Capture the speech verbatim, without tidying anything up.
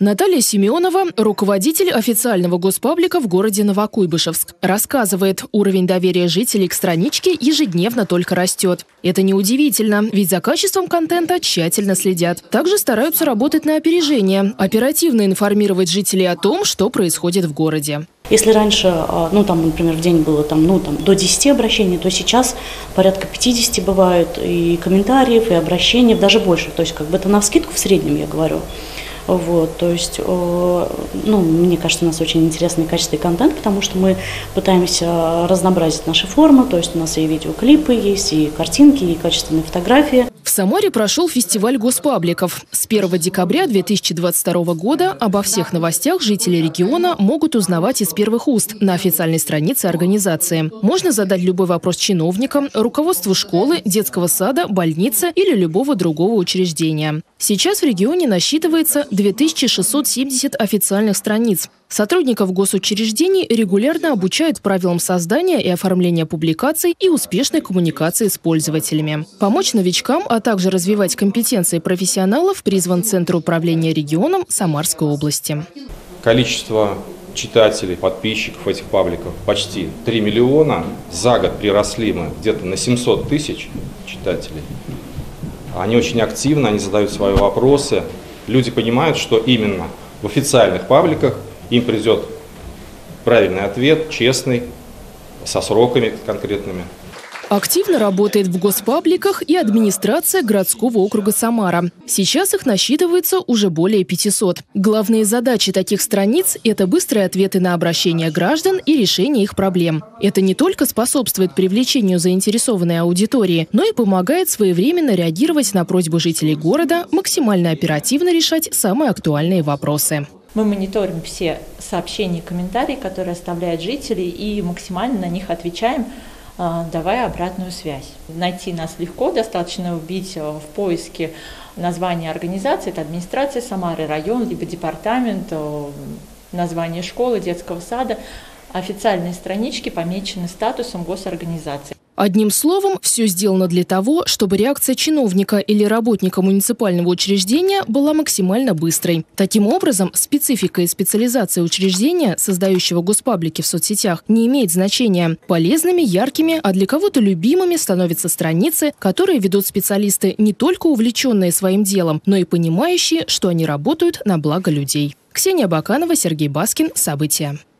Наталья Семенова, руководитель официального госпаблика в городе Новокуйбышевск, рассказывает, уровень доверия жителей к страничке ежедневно только растет. Это неудивительно, ведь за качеством контента тщательно следят. Также стараются работать на опережение, оперативно информировать жителей о том, что происходит в городе. Если раньше, ну там, например, в день было там, ну, там, до десяти обращений, то сейчас порядка пятидесяти бывают и комментариев, и обращений, даже больше. То есть как бы это навскидку в среднем, я говорю. Вот, то есть, ну, мне кажется, у нас очень интересный качественный контент, потому что мы пытаемся разнообразить наши формы, то есть у нас и видеоклипы есть, и картинки, и качественные фотографии. В Самаре прошел фестиваль госпабликов. С первого декабря две тысячи двадцать второго года обо всех новостях жители региона могут узнавать из первых уст на официальной странице организации. Можно задать любой вопрос чиновникам, руководству школы, детского сада, больницы или любого другого учреждения. Сейчас в регионе насчитывается две тысячи шестьсот семьдесят официальных страниц. Сотрудников госучреждений регулярно обучают правилам создания и оформления публикаций и успешной коммуникации с пользователями. Помочь новичкам, а также развивать компетенции профессионалов призван Центр управления регионом Самарской области. Количество читателей, подписчиков этих пабликов почти три миллиона. За год приросли мы где-то на семьсот тысяч читателей. Они очень активны, они задают свои вопросы. Люди понимают, что именно в официальных пабликах им придет правильный ответ, честный, со сроками конкретными. Активно работает в госпабликах и администрация городского округа Самара. Сейчас их насчитывается уже более пятисот. Главные задачи таких страниц – это быстрые ответы на обращения граждан и решение их проблем. Это не только способствует привлечению заинтересованной аудитории, но и помогает своевременно реагировать на просьбы жителей города, максимально оперативно решать самые актуальные вопросы. Мы мониторим все сообщения и комментарии, которые оставляют жители, и максимально на них отвечаем, давая обратную связь. Найти нас легко, достаточно вбить в поиске название организации, это администрация Самары, район, либо департамент, название школы, детского сада. Официальные странички помечены статусом госорганизации. Одним словом, все сделано для того, чтобы реакция чиновника или работника муниципального учреждения была максимально быстрой. Таким образом, специфика и специализация учреждения, создающего госпаблики в соцсетях, не имеет значения. Полезными, яркими, а для кого-то любимыми становятся страницы, которые ведут специалисты, не только увлеченные своим делом, но и понимающие, что они работают на благо людей. Ксения Баканова, Сергей Баскин. События.